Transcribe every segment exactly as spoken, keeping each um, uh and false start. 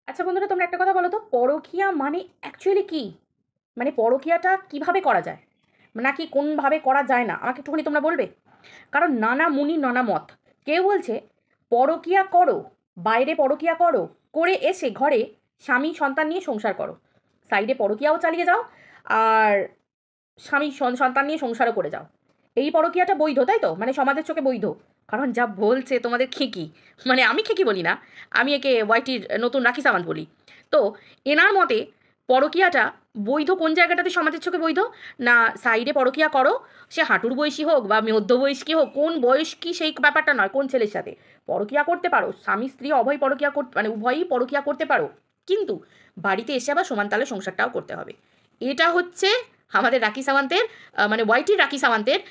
আচ্ছা বন্ধুরা, তোমরা একটা কথা বলো তো, পরকীয়া মানে অ্যাকচুয়ালি কি? মানে পরকীয়াটা কিভাবে করা যায়, নাকি কোনভাবে করা যায় না, আমাকে একটুখানি তোমরা বলবে? কারণ নানা মুনি নানা মত। কেউ বলছে পরকীয়া করো, বাইরে পরকীয়া করো, করে এসে ঘরে স্বামী সন্তান নিয়ে সংসার করো, সাইডে পরকীয়াও চালিয়ে যাও, আর স্বামী সন্তান নিয়ে সংসারও করে যাও। এই পরকীয়াটা বৈধ, তাই তো? মানে সমাজের চোখে বৈধ। কারণ যা বলছে তোমাদের খেকি, মানে আমি খেকি বলি না, আমি একে ওয়াইটির নতুন রাখি সামান্ত বলি। তো এনার মতে পরকীয়াটা বৈধ কোন জায়গাটাতে সমাজের চোখে বৈধ? না সাইডে পরকীয়া করো, সে হাঁটুর বয়সী হোক বা মধ্যবয়স্কী হোক, কোন বয়স কি সেই ব্যাপারটা নয়, কোন ছেলের সাথে পরকীয়া করতে পারো, স্বামী স্ত্রী উভয় পরকীয়া করতে, মানে উভয়ই পরকীয়া করতে পারো, কিন্তু বাড়িতে এসে আবার সমান তালে সংসারটাও করতে হবে। এটা হচ্ছে আমাদের রাখি সাওয়ান্তের, মানে ওয়াইটির রাখি সাওয়ান্তের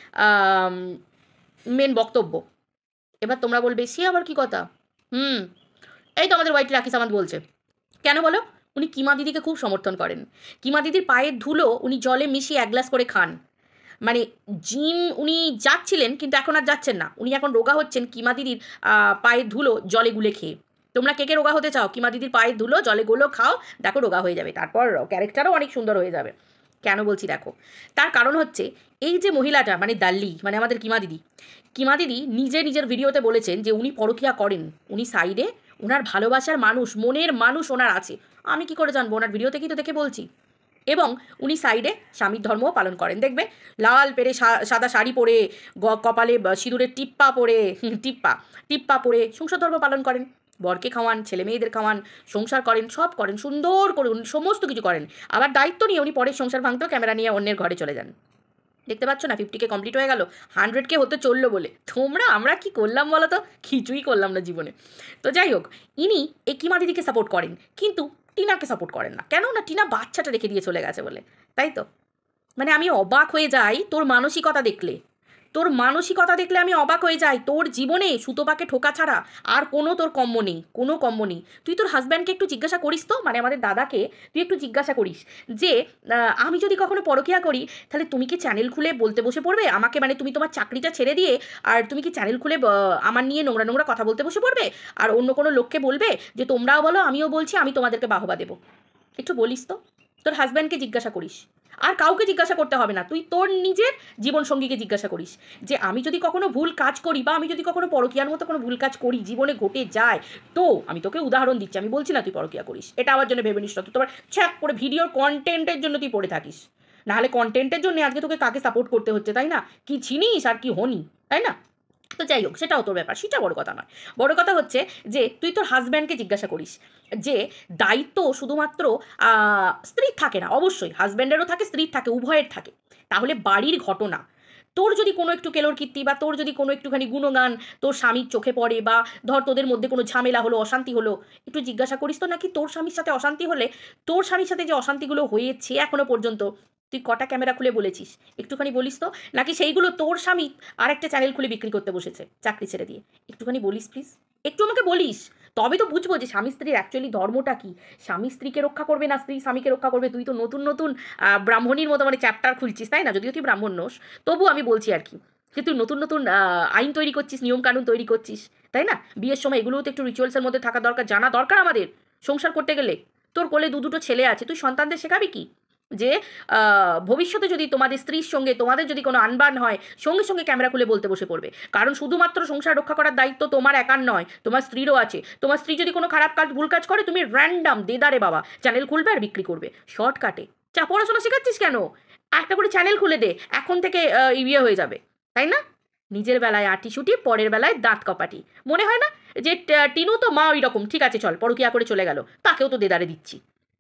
মেন বক্তব্য। এবার তোমরা বলবে সে আবার কি কথা? হুম, এই তো আমাদের ওয়াইটির রাখি সাওয়ান্ত বলছে। কেন বলো? উনি কিমা দিদিকে খুব সমর্থন করেন। কিমা দিদির পায়ের ধুলো উনি জলে মিশিয়ে এক গ্লাস করে খান। মানে জিম উনি যাচ্ছিলেন, কিন্তু এখন আর যাচ্ছেন না, উনি এখন রোগা হচ্ছেন কিমা দিদির পায়ের ধুলো জলে গুলে খেয়ে। তোমরা কে কে রোগা হতে চাও? কিমা দিদির পায়ের ধুলো জলে গুলো খাও, দেখো রোগা হয়ে যাবে, তারপর ক্যারেক্টারও অনেক সুন্দর হয়ে যাবে। কেন বলছি দেখো, তার কারণ হচ্ছে এই যে মহিলাটা, মানে দাল্লি, মানে আমাদের কিমা দিদি, কিমা দিদি নিজে নিজের ভিডিওতে বলেছেন যে উনি পরকীয়া করেন, উনি সাইডে ওনার ভালোবাসার মানুষ, মনের মানুষ ওনার আছে। আমি কি করে জানবো? ওনার ভিডিও থেকেই তো দেখে বলছি। এবং উনি সাইডে স্বামীর ধর্মও পালন করেন, দেখবে লাল পেরে সাদা শাড়ি পরে, কপালে সিঁদুরের টিপ্পা পরে, টিপ্পা টিপ্পা পরে সংসার ধর্ম পালন করেন। বরকে খাওয়ান, ছেলে মেয়েদের খাওয়ান, সংসার করেন, সব করেন, সুন্দর করে উনি সমস্ত কিছু করেন। আবার দায়িত্ব নিয়ে উনি পরের সংসার ভাঙতেও ক্যামেরা নিয়ে অন্যের ঘরে চলে যান। দেখতে পাচ্ছ না, ফিফটি কে কমপ্লিট হয়ে গেল, হান্ড্রেড কে হতে চললো বলে। তোমরা আমরা কি করলাম বলো তো? কিছুই করলাম না জীবনে। তো যাই হোক, ইনি এই কিমা দিদিকে সাপোর্ট করেন, কিন্তু টিনাকে সাপোর্ট করেন না। কেন না? টিনা বাচ্চাটা রেখে দিয়ে চলে গেছে বলে, তাই তো? মানে আমি অবাক হয়ে যাই তোর মানসিকতা দেখলে, তোর মানসিকতা দেখলে আমি অবাক হয়ে যাই। তোর জীবনে সুতোপাকে ঠোকা ছাড়া আর কোনো তোর কম্য নেই, কোনো কম্য নেই। তুই তোর হাজব্যান্ডকে একটু জিজ্ঞাসা করিস তো, মানে আমাদের দাদাকে তুই একটু জিজ্ঞাসা করিস যে আমি যদি কখনো পরকীয়া করি, তাহলে তুমি কি চ্যানেল খুলে বলতে বসে পড়বে আমাকে? মানে তুমি তোমার চাকরিটা ছেড়ে দিয়ে আর তুমি কি চ্যানেল খুলে আমার নিয়ে নোংরা নোংরা কথা বলতে বসে পড়বে, আর অন্য কোনো লোককে বলবে যে তোমরাও বলো আমিও বলছি, আমি তোমাদেরকে বাহবা দেবো? একটু বলিস তো, তোর হাজব্যান্ডকে জিজ্ঞাসা করিস। আর কাউকে জিজ্ঞাসা করতে হবে না, তুই তোর নিজের জীবনসঙ্গীকে জিজ্ঞাসা করিস যে আমি যদি কখনো ভুল কাজ করি, বা আমি যদি কখনো পরকীয়ার মতো কোনো ভুল কাজ করি, জীবনে ঘটে যায়, তো আমি তোকে উদাহরণ দিচ্ছি, আমি বলছি না তুই পরকীয়া করিস, এটা আমার জন্য ভেবে নিস না। তুই তোমার ছ্যাক করে ভিডিওর কন্টেন্টের জন্য তুই পড়ে থাকিস, নাহলে কন্টেন্টের জন্য আজকে তোকে কাকে সাপোর্ট করতে হচ্ছে, তাই না? কি চিনিস আর কি হনি, তাই না? তো যাই হোক, সেটাও তোর ব্যাপার, সেটা বড় কথা নয়। বড় কথা হচ্ছে যে তুই তোর হাজব্যান্ডকে জিজ্ঞাসা করিস যে দায়িত্ব শুধুমাত্র স্ত্রীর থাকে না, অবশ্যই হাজব্যান্ডেরও থাকে, স্ত্রীর থাকে, উভয়ের থাকে। তাহলে বাড়ির ঘটনা তোর যদি কোনো একটু কেলোর কীর্তি, বা তোর যদি কোনো একটুখানি গুণগান তোর স্বামীর চোখে পড়ে, বা ধর তোদের মধ্যে কোনো ঝামেলা হলো, অশান্তি হলো, একটু জিজ্ঞাসা করিস তো, নাকি তোর স্বামীর সাথে অশান্তি হলে তোর স্বামীর সাথে যে অশান্তিগুলো হয়েছে এখনো পর্যন্ত তুই কটা ক্যামেরা খুলে বলেছিস? একটুখানি বলিস তো। নাকি সেইগুলো তোর স্বামী আর একটা চ্যানেল খুলে বিক্রি করতে বসেছে চাকরি ছেড়ে দিয়ে? একটুখানি বলিস প্লিজ, একটু আমাকে বলিস, তবে তো বুঝবো যে স্বামী স্ত্রীর অ্যাকচুয়ালি ধর্মটা কি। স্বামী স্ত্রীকে রক্ষা করবে না স্ত্রী স্বামীকে রক্ষা করবে? তুই তো নতুন নতুন ব্রাহ্মণীর মতো মানে চ্যাপ্টার খুলছিস, তাই না? যদিও তুই ব্রাহ্মণ নোস, তবু আমি বলছি আর কি, যে তুই নতুন নতুন আইন তৈরি করছিস, নিয়মকানুন তৈরি করছিস, তাই না? বিয়ের সময় এগুলোও তো একটু রিচুয়ালসের মধ্যে থাকা দরকার, জানা দরকার আমাদের সংসার করতে গেলে। তোর কোলে দু দুটো ছেলে আছে, তুই সন্তানদের শেখাবি কি যে ভবিষ্যতে যদি তোমাদের স্ত্রীর সঙ্গে তোমাদের যদি কোনো আনবান হয়, সঙ্গে সঙ্গে ক্যামেরা খুলে বলতে বসে পড়বে? কারণ শুধুমাত্র সংসার রক্ষা করার দায়িত্ব তোমার একার নয়, তোমার স্ত্রীরও আছে। তোমার স্ত্রী যদি কোনো খারাপ কাজ ভুল কাজ করে, তুমি র্যান্ডাম দেদারে বাবা চ্যানেল খুলবে আর বিক্রি করবে শর্টকাটে। চা পড়াশোনা শেখাচ্ছিস কেন? একটা করে চ্যানেল খুলে দে, এখন থেকে ইয়ে হয়ে যাবে, তাই না? নিজের বেলায় আটি ছুটি, পরের বেলায় দাঁত কপাটি। মনে হয় না যে টিনু তো মা ওই রকম, ঠিক আছে চল পরকীয়া করে চলে গেল, তাকেও তো দেদারে দিচ্ছি।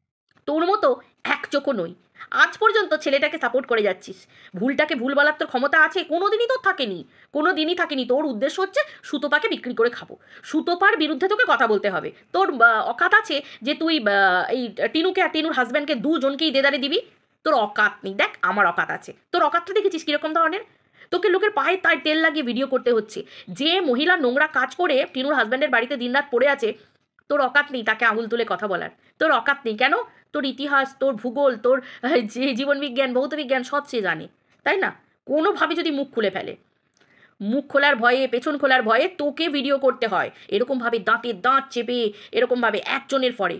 তোর মতো এক চোখও নই, আজ পর্যন্ত ছেলেটাকে সাপোর্ট করে যাচ্ছিস। ভুলটাকে ভুল বলার তোর ক্ষমতা আছে? কোনো দিনই তোর থাকেনি, কোনো দিনই থাকেনি। তোর উদ্দেশ্য হচ্ছে সুতোপাকে বিক্রি করে খাবো, সুতোপার বিরুদ্ধে তোকে কথা বলতে হবে। তোর অকাত আছে যে তুই এই টিনুকে আর টিনুর হাজব্যান্ডকে দুজনকেই দেদারে দিবি? তোর অকাত নেই। দেখ আমার অকাত আছে, তোর অকাতটা দেখেছিস কীরকম ধরনের? তোকে লোকের পায়ে তার তেল লাগিয়ে ভিডিও করতে হচ্ছে। যে মহিলা নোংরা কাজ করে টিনুর হাজব্যান্ডের বাড়িতে দিনরাত পড়ে আছে, তোর অকাত নেই তাকে আঙুল তুলে কথা বলার। তোর অকাত নেই কেন? তোর ইতিহাস, তোর ভূগোল, তোর যে জীবনবিজ্ঞান, ভৌত বিজ্ঞান সব সে জানে, তাই না? কোনোভাবে যদি মুখ খুলে ফেলে, মুখ খোলার ভয়ে, পেছন খোলার ভয়ে তোকে ভিডিও করতে হয় এরকমভাবে, দাঁতে দাঁত চেপে, এরকমভাবে একজনের পরে।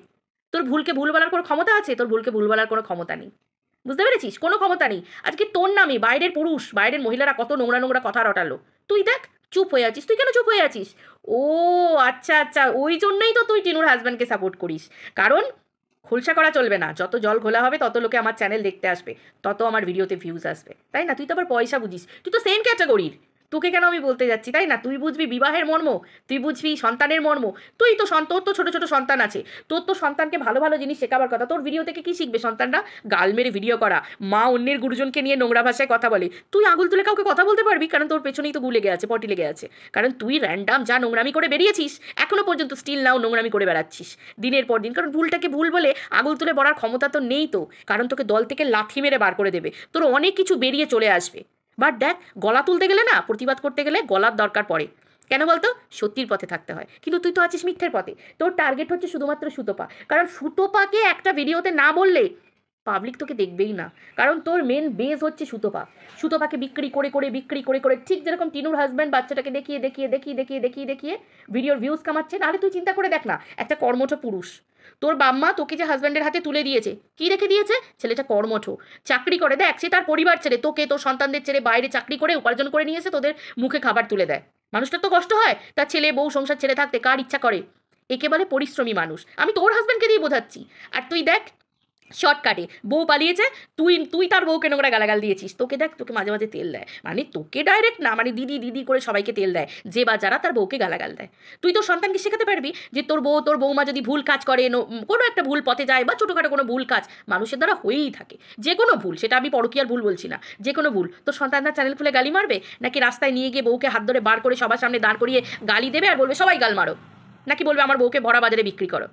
তোর ভুলকে ভুল বলার কোনো ক্ষমতা আছে? তোর ভুলকে ভুল বলার কোনো ক্ষমতা নেই, বুঝতে পেরেছিস? কোনো ক্ষমতা নেই। আজকে তোর নামে বাইরের পুরুষ, বাইরের মহিলারা কত নোংরা নোংরা কথা রটালো, তুই দেখ চুপ হয়ে আছিস। তুই কেন চুপ হয়ে আছিস? ও আচ্ছা আচ্ছা, ওই জন্যই তো তুই টিনুর হাজব্যান্ডকে সাপোর্ট করিস। কারণ খোলসা করা চলবে না, যত জল ঘোলা হবে তত লোকে আমার চ্যানেল দেখতে আসবে, তত আমার ভিডিওতে ভিউজ আসবে, তাই না? তুই তো আবার পয়সা বুঝিস, তুই তো সেম ক্যাটাগরির। তোকে কেন আমি বলতে যাচ্ছি, তাই না? তুই বুঝবি বিবাহের মর্ম, তুই বুঝবি সন্তানের মর্ম। তুই তো তোর তো ছোটো ছোটো সন্তান আছে, তোর তো সন্তানকে ভালো ভালো জিনিস শেখাবার কথা। তোর ভিডিও থেকে কী শিখবে সন্তানরা? গাল মেরে ভিডিও করা, মা অন্যের গুরুজনকে নিয়ে নোংরা ভাষায় কথা বলে। তুই আঙুল তুলে কাউকে কথা বলতে পারবি? কারণ তোর পেছনেই তো গু লেগে আছে, পটি লেগে আছে। কারণ তুই র্যান্ডাম যা নোংরামি করে বেরিয়েছিস, এখনো পর্যন্ত স্টিল নাও নোংরামি করে বেড়াচ্ছিস দিনের পর দিন। কারণ ভুলটাকে ভুল বলে আঙুল তুলে বলার ক্ষমতা তো নেই তো, কারণ তোকে দল থেকে লাথি মেরে বার করে দেবে, তোর অনেক কিছু বেরিয়ে চলে আসবে। বাট দেখ, গলা তুলতে গেলে না, প্রতিবাদ করতে গেলে গলার দরকার পড়ে। কেন বলতো? সত্যির পথে থাকতে হয়। কিন্তু তুই তো আছিস মিথ্যের পথে। তোর টার্গেট হচ্ছে শুধুমাত্র সুতপা, কারণ সুতপাকে একটা ভিডিওতে না বললে পাবলিক তোকে দেখবেই না। কারণ তোর মেন বেস হচ্ছে সুতপা। সুতপাকে বিক্রি করে করে বিক্রি করে করে, ঠিক যেরকম টিনুর হাজব্যান্ড বাচ্চাটাকে দেখিয়ে দেখিয়ে দেখিয়ে দেখিয়ে দেখিয়ে দেখিয়ে ভিডিওর ভিউজ কামাচ্ছে। নাহলে তুই চিন্তা করে দেখ না, একটা কর্মঠ পুরুষ, তোর বাম্মা তোকে যে হাজব্যান্ডের হাতে তুলে দিয়েছে, কি রেখে দিয়েছে? ছেলেটা কর্মঠ, চাকরি করে, দেখ সে তার পরিবার ছেড়ে, তোকে তোর সন্তানদের ছেড়ে বাইরে চাকরি করে উপার্জন করে নিয়ে এসে তোদের মুখে খাবার তুলে দেয়। মানুষটার তো কষ্ট হয়, তার ছেলে বউ সংসার ছেড়ে থাকতে কার ইচ্ছা করে? একে বলে পরিশ্রমী মানুষ। আমি তোর হাজব্যান্ডকে দিয়ে বোঝাচ্ছি। আর তুই দেখ, শর্টকাটে বউ পালিয়েছে, তুই তুই তার বউকে নোংরা গালাগাল দিয়েছিস। তোকে দেখ, তোকে মাঝে মাঝে তেল দেয়, মানে তোকে ডাইরেক্ট না, মানে দিদি দিদি করে সবাইকে তেল দেয়, যে বা যারা তার বউকে গালাগাল দেয়। তুই তোর সন্তানকে শেখাতে পারবি যে তোর বউ তোর বৌমা যদি ভুল কাজ করে, কোনো একটা ভুল পথে যায়, বা ছোটোখাটো কোনো ভুল কাজ মানুষের দ্বারা হয়েই থাকে, যে কোনো ভুল, সেটা আমি পরকীয়ার ভুল বলছি না, যে কোনো ভুল, তোর সন্তানরা চ্যানেল খুলে গালি মারবে, নাকি রাস্তায় নিয়ে গিয়ে বউকে হাত ধরে বার করে সবার সামনে দাঁড় করিয়ে গালি দেবে আর বলবে সবাই গাল মারো, নাকি বলবে আমার বউকে ভরা বাজারে বিক্রি করো?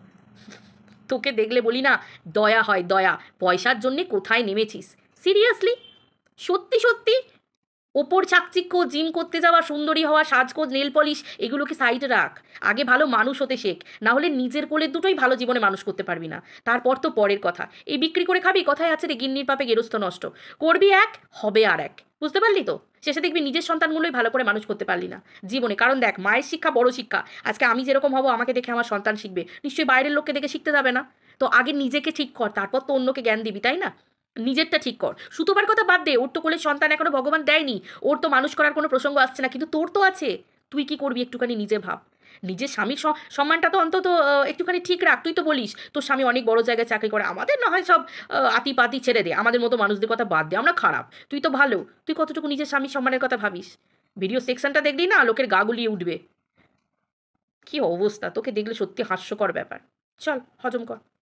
তোকে দেখলে বলি না, দয়া হয় দয়া। পয়সার জন্যে কোথায় নেমেছিস সিরিয়াসলি? সত্যি সত্যি ওপর চাকচিক্য, জিম করতে যাওয়া, সুন্দরী হওয়া, সাজগোজ, নেল পলিশ, এগুলোকে সাইডে রাখ। আগে ভালো মানুষ হতে শেখ, না হলে নিজের কোলের দুটোই ভালো জীবনে মানুষ করতে পারবি না। তারপর তো পরের কথা। এই বিক্রি করে খাবি, কথায় আছে রে, গিন্নির পাপে গেরস্থ নষ্ট। করবি এক, হবে আর এক, বুঝতে পারলি তো? শেষে দেখবি নিজের সন্তানগুলোই ভালো করে মানুষ করতে পারলি না জীবনে। কারণ দেখ, মায়ের শিক্ষা বড় শিক্ষা। আজকে আমি যেরকম হব, আমাকে দেখে আমার সন্তান শিখবে, নিশ্চয়ই বাইরের লোককে দেখে শিখতে যাবে না। তো আগে নিজেকে ঠিক কর, তারপর তো অন্যকে জ্ঞান দিবি, তাই না? নিজেরটা ঠিক কর। সুতোবার কথা বাদ দে, ওর তো কোলে সন্তান এখনো ভগবান দেয়নি, ওর তো মানুষ করার কোনো প্রসঙ্গ আসছে না, কিন্তু তোর তো আছে। তুই কি করবি একটুখানি নিজে ভাব। নিজের স্বামীর সম্মানটা তো অন্তত একটুখানি ঠিক রাখ। তুই তো বলিস তোর স্বামী অনেক বড় জায়গায় চাকরি করে, আমাদের না হয় সব আতি পাতি ছেড়ে দে, আমাদের মতো মানুষদের কথা বাদ দে, আমরা খারাপ, তুই তো ভালো। তুই কতটুকু নিজের স্বামীর সম্মানের কথা ভাবিস? ভিডিও সেকশনটা দেখলি না, লোকের গা গুলিয়ে উঠবে। কি অবস্থা, তোকে দেখলে সত্যি হাস্যকর ব্যাপার। চল হজম কর।